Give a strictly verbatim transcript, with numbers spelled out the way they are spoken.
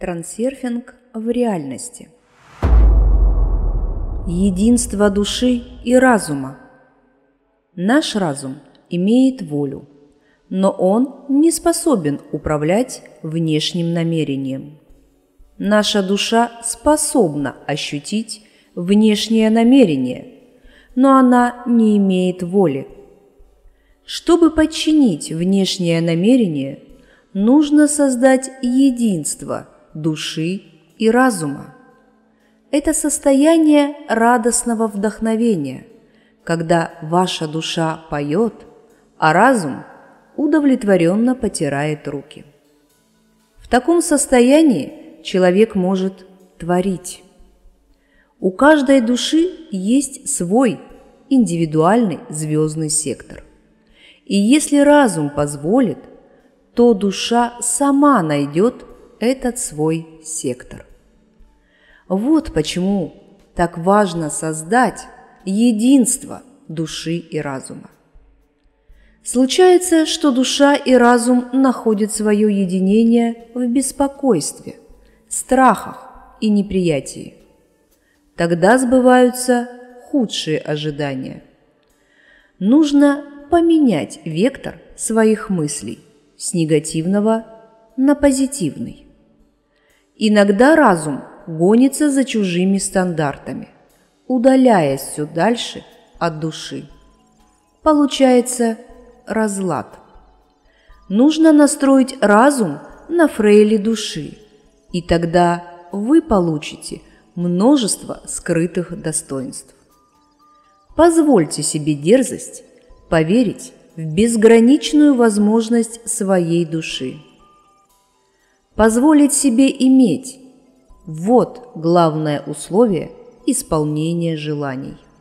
Трансерфинг в реальности. Единство души и разума. Наш разум имеет волю, но он не способен управлять внешним намерением. Наша душа способна ощутить внешнее намерение, но она не имеет воли. Чтобы подчинить внешнее намерение, нужно создать единство души и разума. Это состояние радостного вдохновения, когда ваша душа поет, а разум удовлетворенно потирает руки. В таком состоянии человек может творить. У каждой души есть свой индивидуальный звездный сектор. И если разум позволит, то душа сама найдет этот свой сектор. Вот почему так важно создать единство души и разума. Случается, что душа и разум находят свое единение в беспокойстве, страхах и неприятии. Тогда сбываются худшие ожидания. Нужно поменять вектор своих мыслей с негативного на позитивный. Иногда разум гонится за чужими стандартами, удаляясь все дальше от души. Получается разлад. Нужно настроить разум на фрейли души, и тогда вы получите множество скрытых достоинств. Позвольте себе дерзость поверить в безграничную возможность своей души. Позволить себе иметь – вот главное условие исполнения желаний.